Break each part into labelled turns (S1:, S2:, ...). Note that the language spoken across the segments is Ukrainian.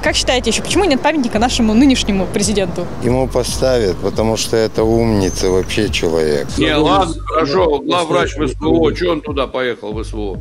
S1: Как считаете еще, почему нет памятника нашему нынешнему президенту?
S2: Ему поставят, потому что это умница вообще человек.
S3: Не, ладно, хорошо, главврач СВО, что он туда поехал в СВО?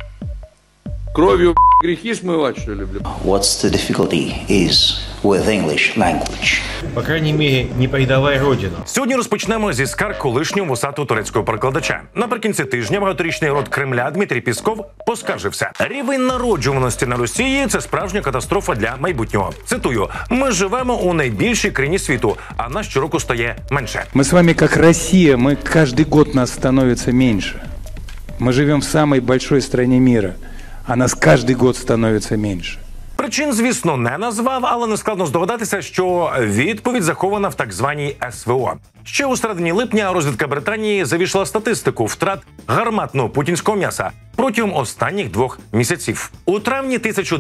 S3: Кровью грехи смывать, что ли, блин?
S4: What's the difficulty is with English language?
S5: По крайній мірі, не предавай родину.
S6: Сьогодні розпочнемо зі скарг колишнього вусатого турецького перекладача. Наприкінці тижня багаторічний род Кремля Дмитрій Пісков поскаржився. Рівень народжуваності на Росії – це справжня катастрофа для майбутнього. Цитую: «Ми живемо у найбільшій країні світу, а нас щороку стає менше».
S7: Мы с вами как Россия, мы каждый год нас становится меньше. Мы живем в самой большой стране мира, а нас каждый год становится меньше.
S6: Причин, звісно, не назвав, але не складно здогадатися, що відповідь захована в так званій СВО. Ще у середині липня розвідка Британії завішала статистику втрат гарматного путінського м'яса протягом останніх 2 місяців. У травні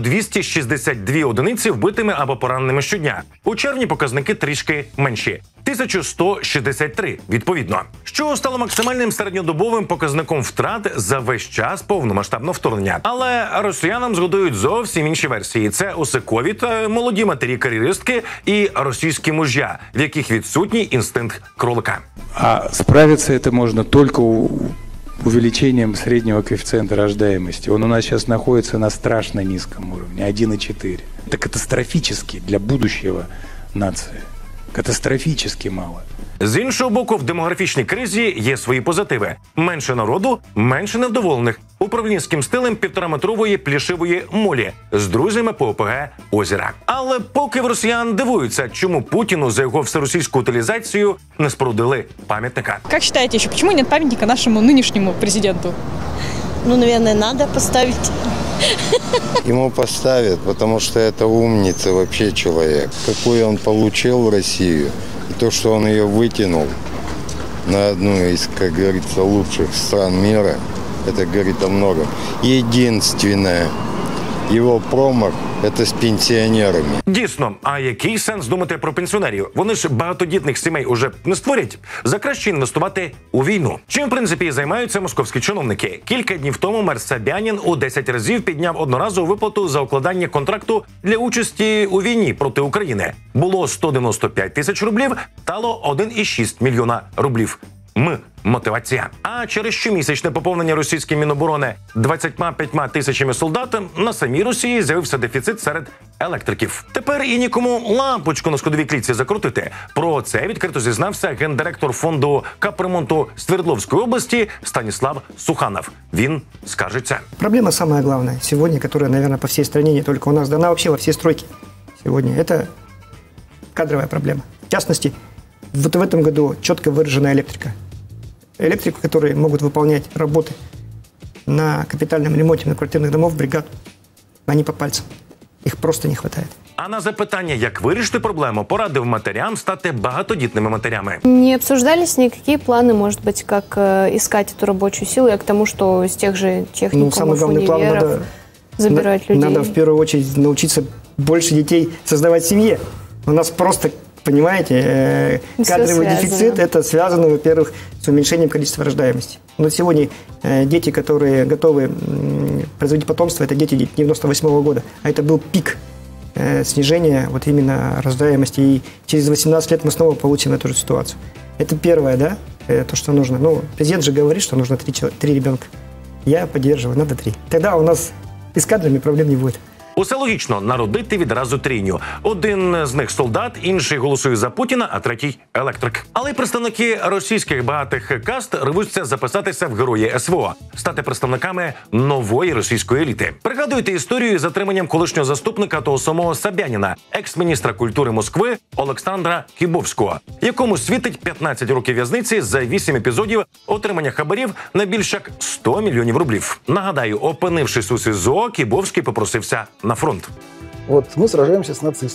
S6: 1262 одиниці вбитими або пораненими щодня. У червні показники трішки менші – 1163, відповідно. Що стало максимальним середньодобовим показником втрат за весь час повномасштабного вторгнення. Але росіянам згодують зовсім інші версії. Це осикові, молоді матері-кар'єристки і російські мужья, в яких відсутній інстинкт кролика.
S7: А справиться это можно только увеличением среднего коэффициента рождаемости. Он у нас сейчас находится на страшно низком уровне, 1,4. Это катастрофически для будущего нации. Катастрофически мало.
S6: З іншого боку, в демографічній кризі є свої позитиви. Менше народу, менше невдоволених. Управлінським стилем 1,5-метрової плішивої молі з друзями по ОПГ озера. Але поки в росіян дивуються, чому Путіну за його всеросійську утилізацію не спорудили пам'ятника.
S1: Как считаете еще, почему нет памятника нашему нынешнему президенту?
S8: Ну, наверное, надо поставить.
S2: Ему поставят, потому что это умница вообще человек. Какой он получил Россию, и то, что он ее вытянул на одну из, как говорится, лучших стран мира, это говорит о многом. Единственное, его промах – это с пенсионерами.
S6: Дійсно, а який сенс думати про пенсіонерів? Вони ж багатодітних сімей уже не створять. За краще інвестувати у війну. Чим, в принципі, займаються московські чиновники. Кілька днів тому мер Собянін у 10 разів підняв одноразову виплату за укладання контракту для участі у війні проти України. Було 195 тисяч рублів, стало 1,6 мільйона рублів. Мотивація. А через щомісячне поповнення російської Міноборони 25 тисячами солдат на самій Росії з'явився дефіцит серед електриків. Тепер і нікому лампочку на сходовій клітці закрутити. Про це відкрито зізнався гендиректор фонду капремонту Свердловської області Станислав Суханов. Він скаржиться.
S9: Проблема самая главная сегодня, которая, наверное, по всей стране, не только у нас, да она вообще во все стройки сегодня, это кадровая проблема. В частности, вот в этом году четко выражена электрика. Электриков, которые могут выполнять работы на капитальном ремонте многоквартирных домов, бригад, они по пальцам. Их просто не хватает.
S6: А на запитання, як вирішити проблему, порадив матерям стати багатодітними матерями.
S10: Не обсуждались никакие планы, может быть, как искать эту рабочую силу? Я к тому, что из тех же техникумов, универов забирать людей.
S9: Надо в первую очередь научиться больше детей создавать в семье. У нас просто, понимаете, кадровый дефицит, это связано, во-первых, с уменьшением количества рождаемости. Но сегодня дети, которые готовы производить потомство, это дети 98-го года. А это был пик снижения вот именно рождаемости. И через 18 лет мы снова получим эту же ситуацию. Это первое, да, то, что нужно. Ну, президент же говорит, что нужно 3 ребенка. Я поддерживаю, надо 3. Тогда у нас и с кадрами проблем не будет.
S6: Усе логічно – народити відразу трійню. Один з них солдат, інший голосує за Путіна, а третій – електрик. Але й представники російських багатих каст рвуться записатися в герої СВО, стати представниками нової російської еліти. Пригадуєте історію з затриманням колишнього заступника того самого Собяніна, екс-міністра культури Москви Олександра Кібовського, якому світить 15 років в'язниці за 8 епізодів отримання хабарів на більш як 100 мільйонів рублів. Нагадаю, опинившись у СІЗО, Кібовський попросився на фронт.
S11: Вот мы сражаемся с нацистами.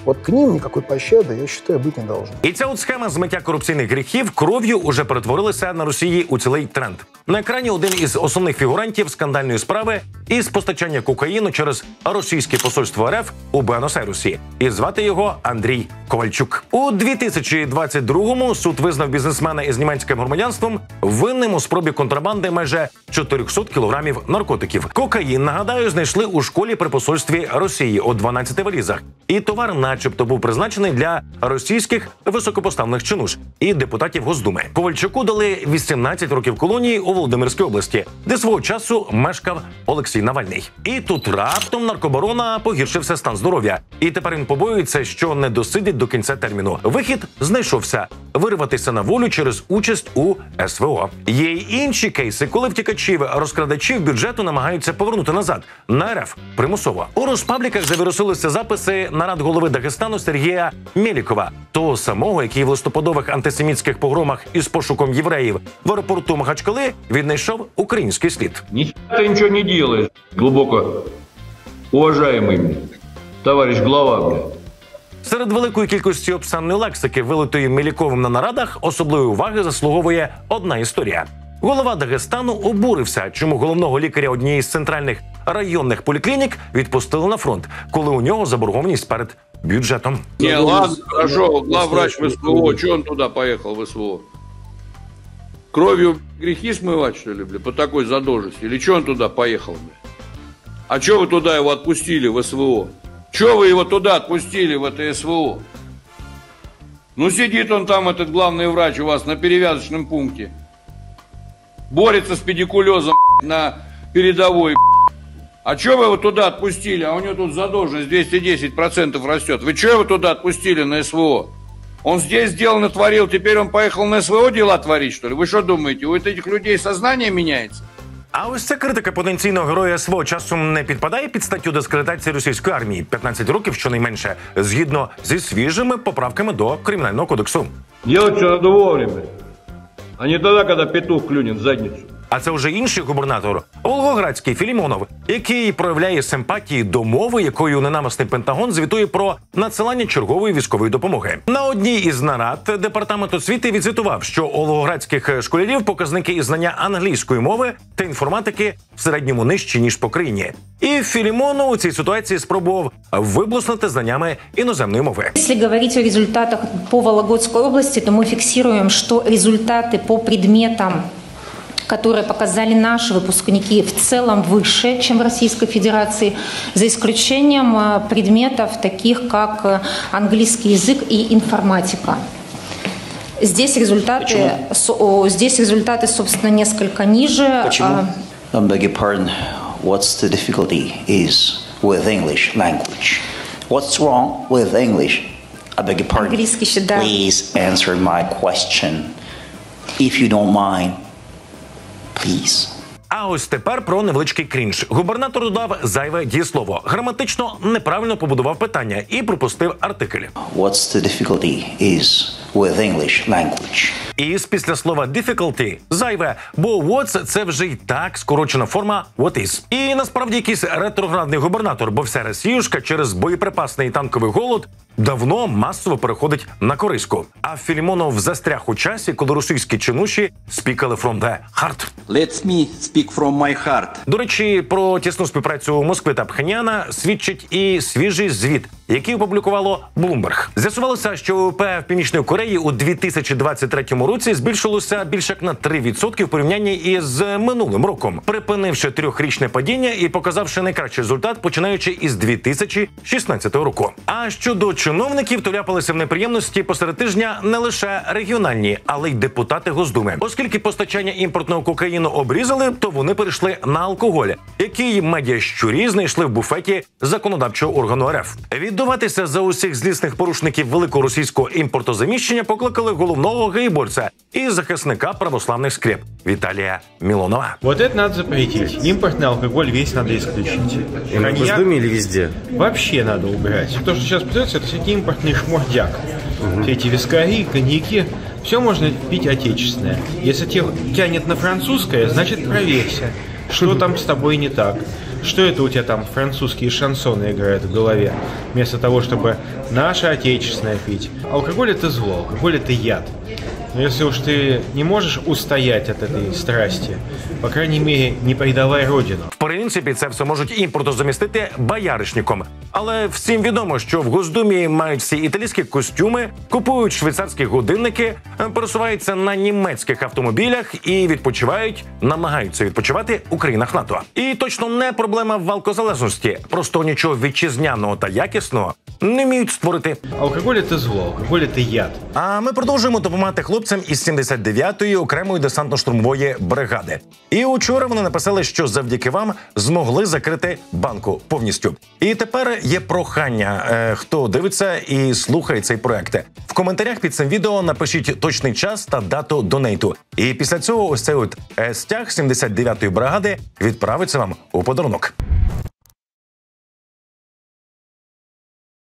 S11: Вот к ним никакой пощады, я считаю, быть не должно.
S6: І ця от схема змиття корупційних гріхів кров'ю уже перетворилася на Росії у цілий тренд. На екрані один із основних фігурантів скандальної справи із постачання кокаїну через російське посольство РФ у Буенос-Айресі. І звати його Андрій Ковальчук. У 2022-му суд визнав бізнесмена із німецьким громадянством винним у спробі контрабанди майже 400 кілограмів наркотиків. Кокаїн, нагадаю, знайшли у школі при посольстві Росії у 12 валізах. І товар начебто був призначений для російських високопоставлених чинуш і депутатів Госдуми. Ковальчуку дали 18 років колонії у Володимирській області, де свого часу мешкав Олексій Навальний. І тут раптом наркобарона погіршився стан здоров'я. І тепер він побоюється, що не досидить до кінця терміну. Вихід знайшовся – вирватися на волю через участь у СВО. Є й інші кейси, коли втікачів-розкрадачів бюджету намагаються повернути назад на РФ примусово. У Роспабліках завірусилися записи нарад голови Дагестану Сергія Мєлікова, того самого, який в листопадових антисемітських погромах із пошуком євреїв в аеропорту Махачкали віднайшов український слід.
S3: Ти нічого не робиш, глибоко уважаємий товариш глава, бля.
S6: Серед великої кількості обсценної лексики, вилитої Мєліковим на нарадах, особливої уваги заслуговує одна історія. Голова Дагестану обурився, чому головного лікаря однієї з центральних районних поліклінік відпустили на фронт, коли у нього заборгованість перед бюджетом.
S3: Не, ладно, хорошо, главврач в СВО, чого він туди поїхав в СВО? Кров'ю гріхи смивати, що ли, бля, по такой задолженности? Или чого він туди поїхав, бля? А чого ви туди його відпустили в СВО? Чего вы его туда отпустили, в это СВО? Ну сидит он там, этот главный врач у вас на перевязочном пункте. Борется с педикулезом на передовой. А чего вы его туда отпустили? А у него тут задолженность 210% растет. Вы чего его туда отпустили на СВО? Он здесь дел натворил, теперь он поехал на СВО дела творить, что ли? Вы что думаете, у этих людей сознание меняется?
S6: А ось ця критика потенційного героя СВО часом не підпадає під статтю дискредитації російської армії 15 років щонайменше, згідно зі свіжими поправками до Кримінального кодексу.
S3: Делать все надо вовремя, а не тоді, коли петух клюнет в задницю.
S6: А це вже інший губернатор, Волгоградський Філімонов, який проявляє симпатії до мови, якою ненависний Пентагон звітує про надсилання чергової військової допомоги. На одній із нарад Департамент освіти відзвітував, що у волгоградських школярів показники із знання англійської мови та інформатики в середньому нижчі, ніж по країні. І Філімонов у цій ситуації спробував виблиснути знаннями іноземної мови.
S12: Якщо говорити о результатах по Вологодській області, то ми фіксуємо, що результати по предметам, которые показали наши выпускники, в целом выше, чем в Российской Федерации, за исключением предметов, таких как английский язык и информатика. Здесь результаты, собственно, несколько ниже.
S4: Почему? I beg your pardon. What's the difficulty is with English language? What's wrong with English? I beg your pardon.
S12: Английский еще, да.
S4: Please answer my question, if you don't mind. Please.
S6: А ось тепер про невеличкий крінж. Губернатор додав зайве дієслово. Граматично неправильно побудував питання і пропустив артикль.
S4: What's the difficulty is with English language?
S6: І після слова difficulty зайве, бо what's – це вже й так скорочена форма what is. І насправді якийсь ретроградний губернатор, бо вся Росіюшка через боєприпасний і танковий голод давно масово переходить на корейську. А Філімонов застряг у часі, коли російські чинуші спікали from the heart.
S13: Let me speak from my heart.
S6: До речі, про тісну співпрацю Москви та Пхеньяна свідчить і свіжий звіт, який опублікувало Bloomberg. З'ясувалося, що ВВП в Північній Кореї у 2023 році збільшилося більше як на 3% в порівнянні із минулим роком, припинивши трьохрічне падіння і показавши найкращий результат, починаючи із 2016 року. А щодо чиновників, то ляпалися в неприємності посеред тижня не лише регіональні, але й депутати Госдуми. Оскільки постачання імпортного кокаїну обрізали, то вони перейшли на алкоголь, який медіащурі знайшли в буфеті законодавчого органу РФ. Віддуватися за усіх злісних порушників великого російського імпортозаміщення покликали головного гейборця і захисника православних скреп Віталія Милонова.
S5: Вот это надо запретить. Импортный алкоголь весь надо исключить. И на Госдуме или везде? Вообще надо убирать. То, что сейчас продается, это всякий импортный шмурдяк. Все эти вискари, коньяки, все можно пить отечественное. Если тебя тянет на французское, значит проверься. Что там с тобой не так? Что это у тебя там французские шансоны играют в голове, вместо того, чтобы наше отечественное пить? Алкоголь – это зло, алкоголь – это яд. Но если уж ты не можешь устоять от этой страсти, по крайней мере, не предавай родину.
S6: В принципі, це все можуть імпортозамістити бояришником. Але всім відомо, що в Госдумі мають всі італійські костюми, купують швейцарські годинники, пересуваються на німецьких автомобілях і відпочивають, намагаються відпочивати у країнах НАТО. І точно не проблема в алкозалежності. Просто нічого вітчизняного та якісного не вміють створити.
S5: Алкоголь – це зло, алкоголь – це яд.
S6: А ми продовжуємо допомагати хлопцям із 79-ї окремої десантно-штурмової бригади. І учора вони написали, що завдяки вам змогли закрити банку повністю. І тепер є прохання, хто дивиться і слухає цей проект. В коментарях під цим відео напишіть точний час та дату донейту. І після цього ось цей стяг 79-ї бригади відправиться вам у подарунок.